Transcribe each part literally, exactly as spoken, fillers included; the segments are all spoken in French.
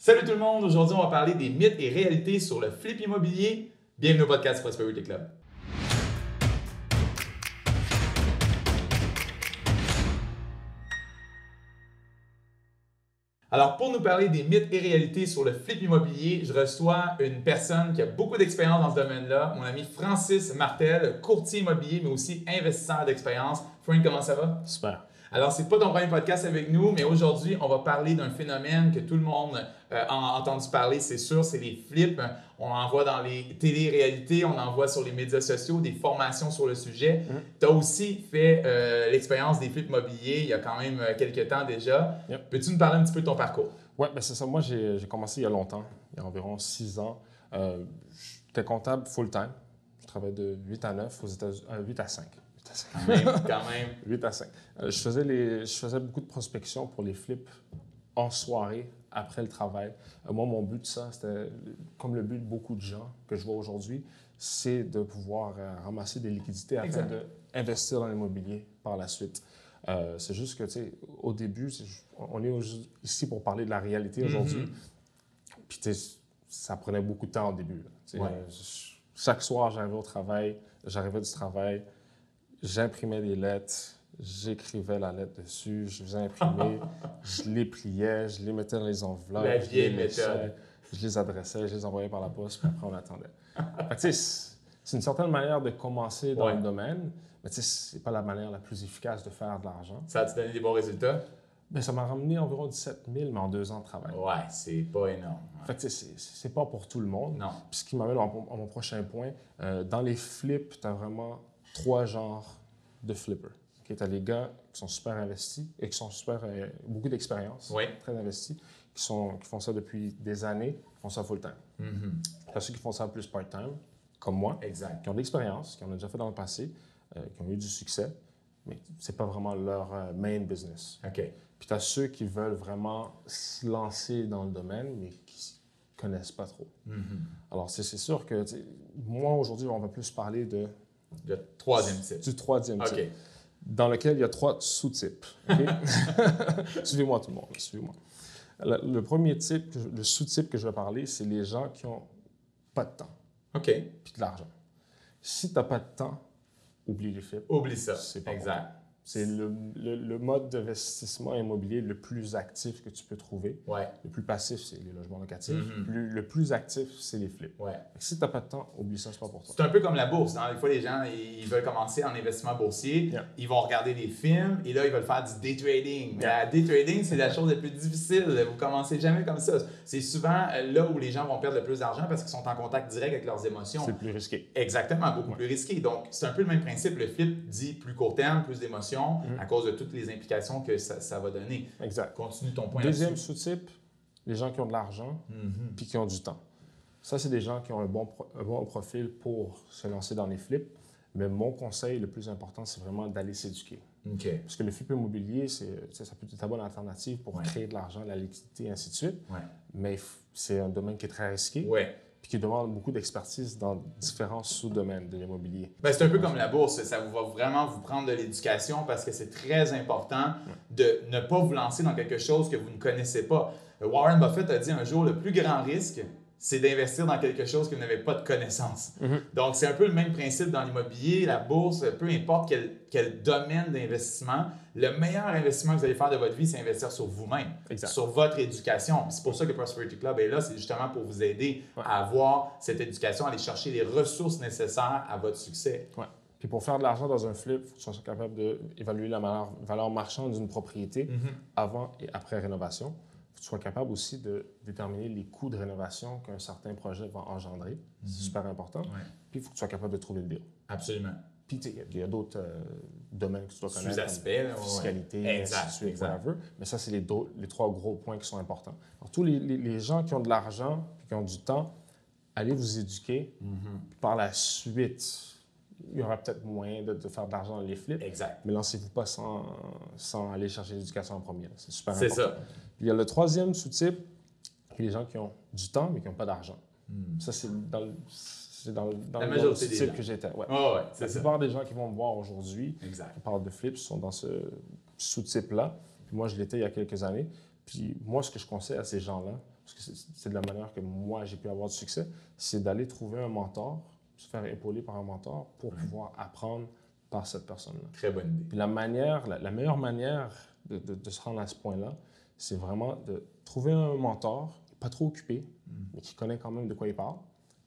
Salut tout le monde! Aujourd'hui, on va parler des mythes et réalités sur le flip immobilier. Bienvenue au podcast Prosperity Club. Alors, pour nous parler des mythes et réalités sur le flip immobilier, je reçois une personne qui a beaucoup d'expérience dans ce domaine-là, mon ami Francis Martel, courtier immobilier, mais aussi investisseur d'expérience. Frank, comment ça va? Super. Alors, c'est pas ton premier podcast avec nous, mais aujourd'hui, on va parler d'un phénomène que tout le monde euh, a entendu parler, c'est sûr, c'est les flips. On en voit dans les télé-réalités, on en voit sur les médias sociaux, des formations sur le sujet. Mm-hmm. Tu as aussi fait euh, l'expérience des flips immobiliers il y a quand même quelques temps déjà. Yep. Peux-tu nous parler un petit peu de ton parcours? Oui, ben c'est ça. Moi, j'ai, j'ai commencé il y a longtemps, il y a environ six ans. Euh, j'étais comptable full-time. Je travaillais de huit à neuf aux États-Unis, euh, huit à cinq. Quand même, quand même. huit à cinq. Euh, je, faisais les, je faisais beaucoup de prospection pour les flips en soirée, après le travail. Euh, moi, mon but de ça, c'était, comme le but de beaucoup de gens que je vois aujourd'hui, c'est de pouvoir euh, ramasser des liquidités afin d'investir dans l'immobilier par la suite. Euh, c'est juste que, tu sais, au début, on est ici pour parler de la réalité aujourd'hui. Mm-hmm. Puis, tu sais, ça prenait beaucoup de temps au début. Ouais. Euh, chaque soir, j'arrivais au travail, j'arrivais du travail, j'imprimais des lettres, j'écrivais la lettre dessus, je faisais imprimer, je les pliais, je les mettais dans les enveloppes, la je les méthode. Je les adressais, je les envoyais par la poste, puis après on attendait. Fait, c'est une certaine manière de commencer dans ouais. le domaine, mais c'est pas la manière la plus efficace de faire de l'argent. Ça a-tu donné des bons résultats? Bien, ça m'a ramené environ dix-sept mille, mais en deux ans de travail. Ouais, c'est pas énorme. Ouais. Fait que c'est pas pour tout le monde. Non. Puis ce qui m'amène à mon prochain point, euh, dans les flips, tu as vraiment trois genres de flippers. Okay? Tu as les gars qui sont super investis et qui sont super, euh, beaucoup d'expérience, oui. très investis, qui, sont, qui font ça depuis des années, qui font ça full-time. Mm-hmm. Tu as ceux qui font ça plus part-time, comme moi, exact. qui ont de l'expérience, qui en ont déjà fait dans le passé, euh, qui ont eu du succès, mais c'est pas vraiment leur euh, main business. OK. Puis tu as ceux qui veulent vraiment se lancer dans le domaine, mais qui ne connaissent pas trop. Mm-hmm. Alors, c'est sûr que moi, aujourd'hui, on va plus parler de... Le troisième type. Du troisième type. Okay. Dans lequel il y a trois sous-types. Okay? Suivez-moi tout le monde, suivez-moi. Le, le premier type, le sous-type que je vais parler, c'est les gens qui n'ont pas de temps. OK. Puis de l'argent. Si tu n'as pas de temps, oublie les flips. Oublie ça. C'est pas exact. Bon. C'est le, le, le mode d'investissement immobilier le plus actif que tu peux trouver. Ouais. Le plus passif, c'est les logements locatifs. Mm-hmm. Le, le plus actif, c'est les flips. Ouais. Si tu n'as pas de temps, oublie ça, c'est pas pour toi. C'est un peu comme la bourse. Hein? Des fois, les gens ils veulent commencer en investissement boursier. Yeah. Ils vont regarder des films et là, ils veulent faire du day trading. Mais yeah. la day trading, c'est la chose la plus difficile. Vous ne commencez jamais comme ça. C'est souvent là où les gens vont perdre le plus d'argent parce qu'ils sont en contact direct avec leurs émotions. C'est plus risqué. Exactement, beaucoup ouais. plus risqué. Donc, c'est un peu le même principe. Le flip dit plus court terme, plus d'émotions mm-hmm. à cause de toutes les implications que ça, ça va donner. Exact. Continue ton point. Deuxième sous-type, les gens qui ont de l'argent mm-hmm. puis qui ont du temps. Ça, c'est des gens qui ont un bon, pro- un bon profil pour se lancer dans les flips. Mais mon conseil le plus important, c'est vraiment d'aller s'éduquer. Okay. Parce que le flip immobilier, c'est, ça peut être une bonne alternative pour ouais. créer de l'argent, de la liquidité, et ainsi de suite. Ouais. Mais c'est un domaine qui est très risqué. Ouais. Puis qui demande beaucoup d'expertise dans différents sous-domaines de l'immobilier. Bien, c'est un peu comme la bourse. Ça va vraiment vous prendre de l'éducation parce que c'est très important de ne pas vous lancer dans quelque chose que vous ne connaissez pas. Warren Buffett a dit un jour, le plus grand risque, c'est d'investir dans quelque chose que vous n'avez pas de connaissance. Mm-hmm. Donc, c'est un peu le même principe dans l'immobilier, la bourse, peu importe quel, quel domaine d'investissement. Le meilleur investissement que vous allez faire de votre vie, c'est investir sur vous-même, exact. Sur votre éducation. C'est pour ça que Prosperity Club est là, c'est justement pour vous aider ouais. à avoir cette éducation, à aller chercher les ressources nécessaires à votre succès. Ouais. Puis pour faire de l'argent dans un flip, il faut que tu sois capable d'évaluer la valeur, valeur marchande d'une propriété mm-hmm. avant et après rénovation. Tu sois capable aussi de déterminer les coûts de rénovation qu'un certain projet va engendrer. Mm-hmm. C'est super important. Ouais. Puis, il faut que tu sois capable de trouver le deal. Absolument. Puis, il y a d'autres euh, domaines que tu dois connaître, sous-aspects, comme fiscalité, ouais. exact, ainsi de suite, exact. whatever. Mais ça, c'est les, do- les trois gros points qui sont importants. Alors, tous les, les, les gens qui ont de l'argent et qui ont du temps, allez vous éduquer. Mm-hmm. Puis par la suite, il y aura peut-être moyen de, de faire de l'argent dans les flips. Exact. Mais lancez-vous pas sans, sans aller chercher l'éducation en premier. C'est super c'est important. C'est ça. Il y a le troisième sous-type, qui est les gens qui ont du temps, mais qui n'ont pas d'argent. Mm. Ça, c'est dans le, c'est dans, dans la le majorité sous-type que j'étais. Ouais. Oh, ouais, c'est la ça. plupart des gens qui vont me voir aujourd'hui, exact. qui parlent de flips, sont dans ce sous-type-là. Puis moi, je l'étais il y a quelques années. Puis moi, ce que je conseille à ces gens-là, parce que c'est, c'est de la manière que moi, j'ai pu avoir du succès, c'est d'aller trouver un mentor, se faire épauler par un mentor pour Ouais. pouvoir apprendre par cette personne-là. Très bonne idée. Puis la manière, la, la meilleure manière de, de, de se rendre à ce point-là, c'est vraiment de trouver un mentor, pas trop occupé, Mm. mais qui connaît quand même de quoi il parle.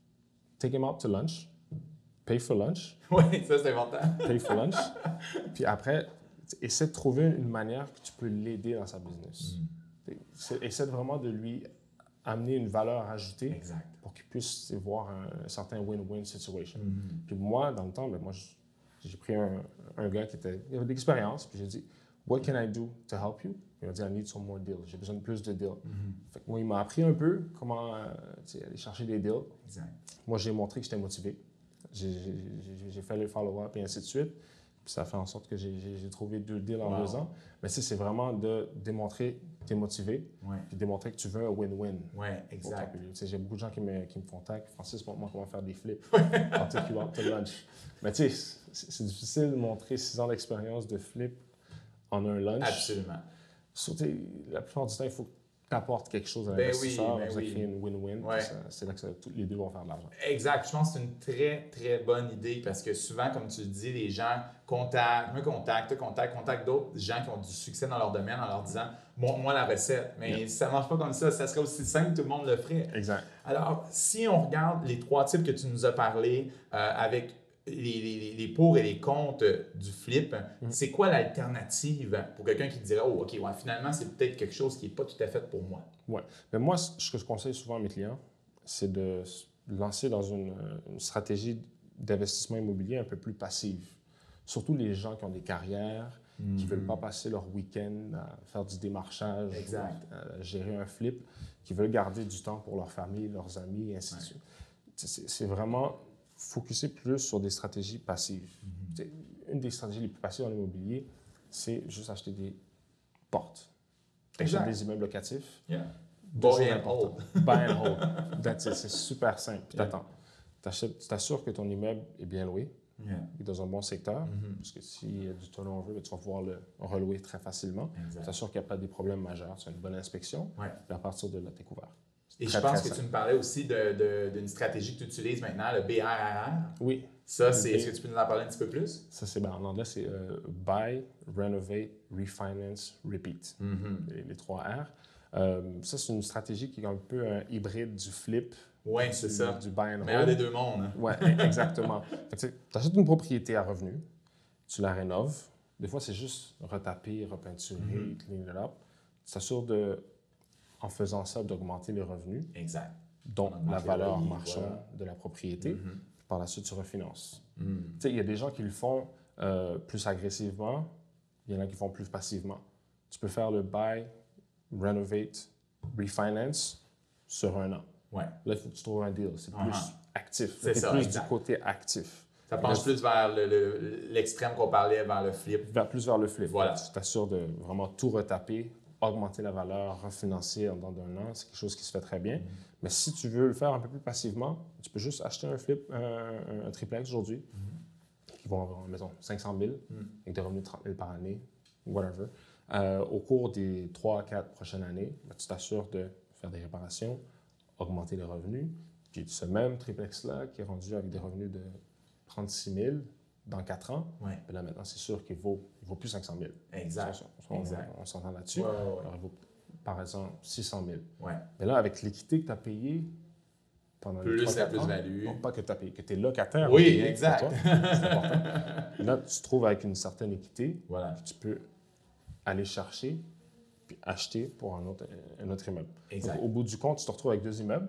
Take him out to lunch, pay for lunch, Oui, ça, c'est important. pay for lunch. Puis après, essaie de trouver une manière que tu peux l'aider dans sa business. Mm. C'est- Essaie vraiment de lui amener une valeur ajoutée Exact. pour qu'il puisse tu sais, voir un, un certain win-win situation. Mm. Puis moi, dans le temps, ben, moi, je- j'ai pris un, un gars qui était, il avait de l'expérience, puis j'ai dit, What can I do to help you? Il m'a dit, I need some more deals. J'ai besoin de plus de deals. Mm. Fait que moi, il m'a appris un peu comment euh, tu sais, aller chercher des deals. Exact. Moi, j'ai montré que j'étais motivé. J'ai- J'ai j'ai- j'ai fait le follow-up et ainsi de suite. Puis ça a fait en sorte que j'ai- j'ai j'ai trouvé deux deals en Wow. deux ans. Mais tu sais, c'est vraiment de démontrer que tu es motivé, Oui, puis démontrer que tu veux un win-win. ouais, pour ton exact. public. Tu sais, j'ai beaucoup de gens qui me, qui me contactent. Francis, montre-moi comment faire des flips. I'll take you out to lunch. Mais tu sais, c'est c'est difficile de montrer six ans d'expérience de flip en un lunch. Absolument. Surtout, la plupart du temps, il faut que tu apportes quelque chose à Ben l'investisseur. oui, ben ça oui. crée une win-win. Ouais. puis ça- C'est là que ça- tous les deux vont faire de l'argent. Exact. Je pense que c'est une très, très bonne idée parce que souvent, comme tu le dis, les gens contactent, me contactent, te contactent, contactent d'autres gens qui ont du succès dans leur domaine en leur disant « Montre-moi la recette ». Mais Yeah. ça ne marche pas comme ça. Ça serait aussi simple que tout le monde le ferait. Exact. Alors, si on regarde les trois types que tu nous as parlé euh, avec les, les, les pour et les contre du flip, Mm. c'est quoi l'alternative pour quelqu'un qui dirait « Oh, OK, ouais, finalement, c'est peut-être quelque chose qui n'est pas tout à fait pour moi Ouais. Mais moi, ce que je conseille souvent à mes clients, c'est de se lancer dans une, une stratégie d'investissement immobilier un peu plus passive. Surtout les gens qui ont des carrières, qui ne veulent pas passer leur week-end à faire du démarchage, Exact. à gérer un flip, qui veulent garder du temps pour leur famille, leurs amis, et ainsi de Ouais. suite. C'est c'est vraiment focuser plus sur des stratégies passives. Tu sais, Une des stratégies les plus passives dans l'immobilier, c'est juste acheter des portes. Acheter Exact. des immeubles locatifs. Yeah. Deux Buy choses and importantes. Buy and hold. That's it. C'est super simple. Puis Yeah. t'attends. T'achètes- Tu t'assures que ton immeuble est bien loué, Yeah. est dans un bon secteur, Mhm. parce que s'il y a du turnover, ben, tu vas pouvoir le relouer très facilement. Tu Exact. t'assures qu'il n'y a pas des problèmes majeurs. Tu as une bonne inspection. Ouais. Puis à partir de là, tu es couvert. C'est Et très, je pense très que tu simple. me parlais aussi de- de- d'une stratégie que tu utilises maintenant, le B R R R. Oui. Ça, Le c'est, B- est-ce que tu peux nous en parler un petit peu plus? Ça, c'est ben, en anglais, c'est euh, Buy, Renovate, Refinance, Repeat. Les, les trois R. Euh, ça, c'est une stratégie qui est un peu un hybride du flip. Oui, du, c'est ça. Du buy and Meilleur des hold. deux mondes. hein. Oui, exactement. Tu achètes une propriété à revenu, tu la rénoves. Des fois, c'est juste retaper, repeinturer, Mhm. clean it up. Tu t'assures de, en faisant ça, d'augmenter les revenus, Exact. dont On augmente la les valeur loyers, marchande voilà. de la propriété. Mhm. Par la suite, tu refinances. Mhm. Tu sais, il y a des gens qui le font euh, plus agressivement, il y en a qui font plus passivement. Tu peux faire le buy, renovate, refinance sur un an. Ouais. Là, il faut que tu trouves un deal. C'est plus Uh-huh. actif. C'est T'es ça, plus exact. du côté actif. Ça penche plus vers le- le- l'extrême qu'on parlait, vers le flip. Vers, plus vers le flip. Voilà. Tu t'assures de vraiment tout retaper, augmenter la valeur, refinancer en dedans d'un an. C'est quelque chose qui se fait très bien. Mais si tu veux le faire un peu plus passivement, tu peux juste acheter un flip, un, un- un triplex aujourd'hui, qui vont avoir, mettons, cinq cent mille, Mm. avec des revenus de trente mille par année, whatever. Euh, au cours des trois à quatre prochaines années, ben, tu t'assures de faire des réparations, augmenter les revenus. Puis ce même triplex-là, qui est rendu avec des revenus de trente-six mille dans quatre ans, Ouais. ben là maintenant, c'est sûr qu'il vaut, il vaut plus cinq cent mille. Exact. Ça, on, on- Exact. on s'entend là-dessus. Ouais, ouais, ouais. Alors, il vaut, par exemple, six cent mille. Ouais. Mais là, avec l'équité que tu as payée pendant les Plus trois, la quatre ans, plus-value. non pas que tu as payé, que tu es locataire. Oui, payé pour exact. toi, c'est important. Là, tu te trouves avec une certaine équité, Voilà. puis tu peux aller chercher puis acheter pour un autre, un autre immeuble. Exact. Donc, au bout du compte, tu te retrouves avec deux immeubles.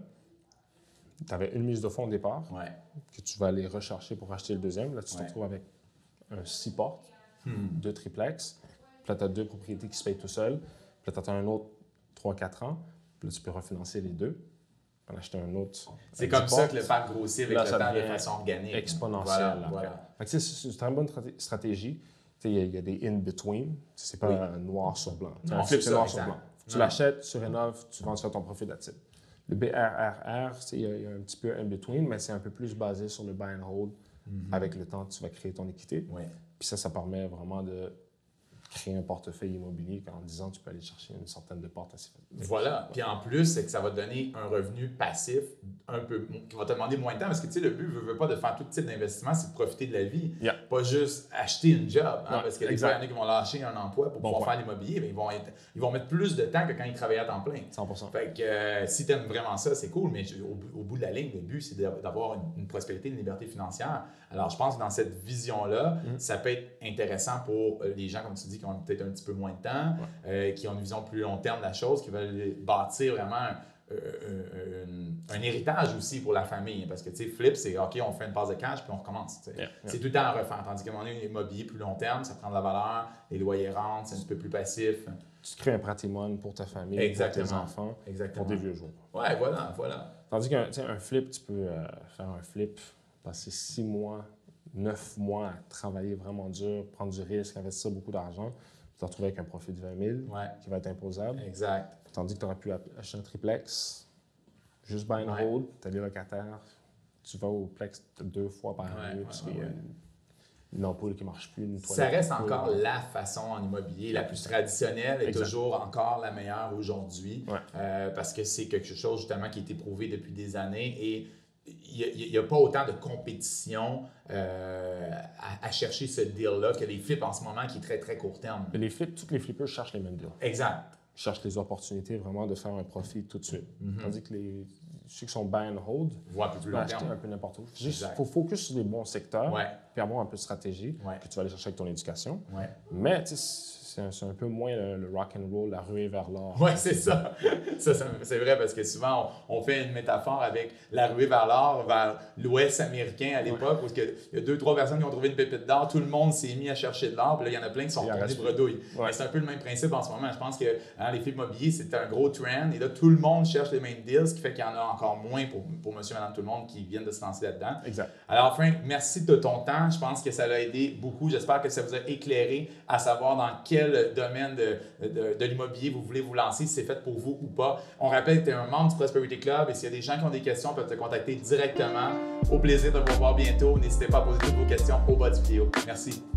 Tu avais une mise de fonds au départ Ouais. que tu vas aller rechercher pour acheter le deuxième. Là, tu te Ouais. retrouves avec un six portes, Hmm. deux triplex. Puis là, tu as deux propriétés qui se payent tout seul. Puis là, tu as un autre trois quatre ans. Puis là, tu peux refinancer les deux. Puis en acheter un autre. C'est avec comme dix ça portes. que le parc grossit avec Là, le ça temps de devient façon organique. exponentiel. Voilà. après. voilà. Fait que, tu sais, c'est c'est une bonne trate- stratégie. Tu sais, Il y, a- il y a des in-between. C'est pas Oui. un noir sur blanc. Tu sais, Non, un flip, c'est c'est ça, noir exact. sur blanc. Tu Non. l'achètes, tu rénoves, tu vends ça à ton profit d'attitude. Le B R R R, tu sais, il y, a- il y a un petit peu in-between, mais c'est un peu plus basé sur le buy and hold. Mhm. Avec le temps, tu vas créer ton équité. Ouais. Puis ça, ça permet vraiment de créer un portefeuille immobilier qu'en dix ans, tu peux aller chercher une centaine de portes assez facilement. Voilà. Puis en plus, c'est que ça va te donner un revenu passif un peu qui va te demander moins de temps parce que tu sais, le but, veut, veut pas de faire tout type d'investissement, c'est de profiter de la vie. Yeah. Pas juste acheter une job. Hein, Ouais, parce que des fois, il y en a qui vont lâcher un emploi pour bon pouvoir point. faire l'immobilier, mais ils vont, être, ils vont mettre plus de temps que quand ils travaillaient à temps plein. cent pour cent. Fait que euh, si tu aimes vraiment ça, c'est cool, mais au, au bout de la ligne, le but, c'est d'avoir une, une prospérité, une liberté financière. Alors, je pense que dans cette vision-là, mm. ça peut être intéressant pour les gens, comme tu dis, qui ont peut-être un petit peu moins de temps, ouais. euh, qui ont une vision plus long terme de la chose, qui veulent bâtir vraiment un, un, un, un héritage aussi pour la famille. Parce que, tu sais, flip, c'est OK, on fait une passe de cash, puis on recommence. Yeah, yeah. C'est tout le temps à refaire. Tandis qu'à un moment donné, l'immobilier plus long terme, ça prend de la valeur, les loyers rentrent, c'est un petit peu plus passif. Tu crées un patrimoine pour ta famille, Exactement. pour tes enfants, Exactement. pour des vieux jours. Ouais, voilà, voilà. Tandis qu'un un flip, tu peux euh, faire un flip, passer six mois, neuf mois à travailler vraiment dur, prendre du risque, investir beaucoup d'argent, puis te retrouver avec un profit de vingt mille ouais. qui va être imposable. Exact. Tandis que tu aurais pu acheter un triplex, juste buy and ouais. hold, tu as des locataires, tu vas au plex deux fois par année, ouais, parce ouais, qu'il y a ouais. une, une ampoule qui ne marche plus. Une ça reste encore la façon en immobilier la plus traditionnelle et exact. Toujours encore la meilleure aujourd'hui, ouais. euh, parce que c'est quelque chose justement qui a été prouvé depuis des années et il n'y a, a pas autant de compétition euh, à, à chercher ce deal-là que les flips en ce moment qui est très, très court terme. Les flips, tous les flippers cherchent les mêmes deals. Exact. Ils cherchent les opportunités vraiment de faire un profit tout de suite. Mm-hmm. Tandis que les, ceux qui sont buy and hold, voient un peu plus long terme. Un peu n'importe où. Il faut focus sur les bons secteurs, ouais. puis avoir un peu de stratégie ouais. que tu vas aller chercher avec ton éducation. Ouais. Mais c'est un, un peu moins le, le rock and roll, la ruée vers l'or. Oui, c'est ça. ça, ça c'est vrai parce que souvent, on, on fait une métaphore avec la ruée vers l'or, vers l'Ouest américain à l'époque, ouais. où il y a deux, trois personnes qui ont trouvé une pépite d'or, tout le monde s'est mis à chercher de l'or, puis là, il y en a plein qui sont tournés bredouilles. Ouais. C'est un peu le même principe en ce moment. Je pense que hein, les flips immobiliers, c'est un gros trend, et là, tout le monde cherche les mêmes deals, ce qui fait qu'il y en a encore moins pour, pour monsieur et madame tout le monde qui viennent de se lancer là-dedans. Exact. Alors, Frank, merci de ton temps. Je pense que ça l'a aidé beaucoup. J'espère que ça vous a éclairé à savoir dans quel domaine de De, de, de l'immobilier, vous voulez vous lancer, si c'est fait pour vous ou pas. On rappelle que tu es un membre du Prosperity Club et s'il y a des gens qui ont des questions, ils peuvent te contacter directement. Au plaisir de vous revoir bientôt. N'hésitez pas à poser toutes vos questions au bas de vidéo. Merci.